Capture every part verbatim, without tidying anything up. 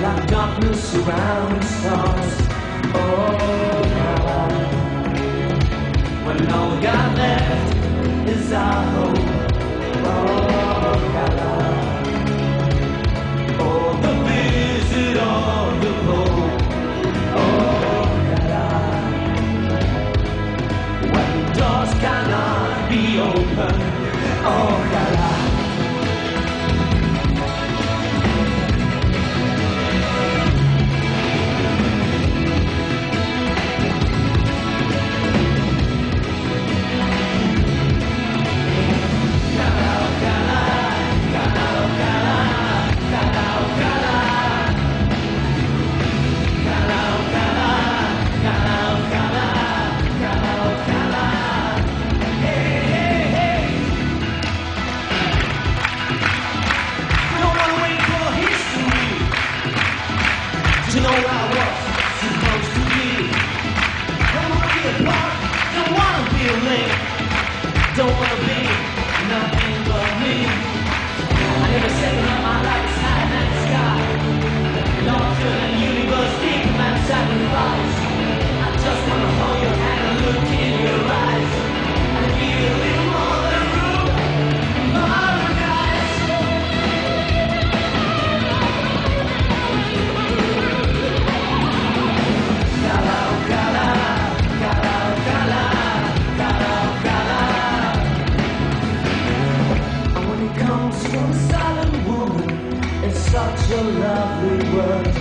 like darkness around the stars. Oh God, when all we got left is our hope. Oh God, oh the visit of the Pope. Oh God, when doors cannot be opened. Oh God. You know where I was supposed to be. Don't wanna be a part, don't wanna be a link. Don't wanna be nothing but me. I never say that my life is high in the sky. Larger than universe, deep man sacrifice. I just wanna hold your hand and look in your eyes. And give you a little more than room for paradise. From a silent woman, it's such a lovely word.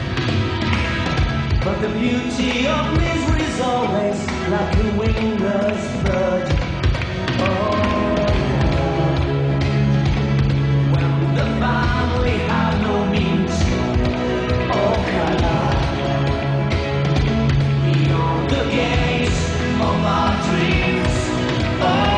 But the beauty of misery is always like a wingless bird. Oh, yeah. When the family have no means, oh, God, beyond the gates of our dreams, oh.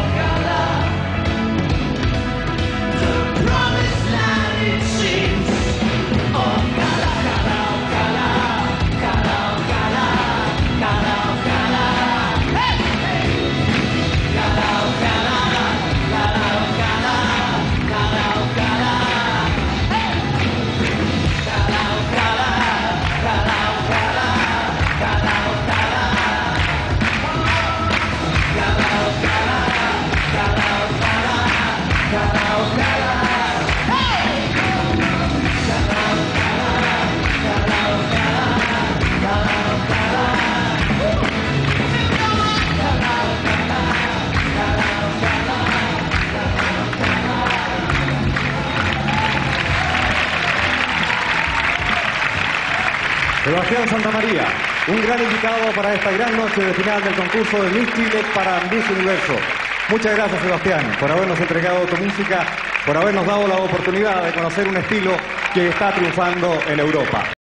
Sebastián Santamaría, un gran invitado para esta gran noche de final del concurso de Miss Chile para Miss Universo. Muchas gracias, Sebastián, por habernos entregado tu música, por habernos dado la oportunidad de conocer un estilo que está triunfando en Europa.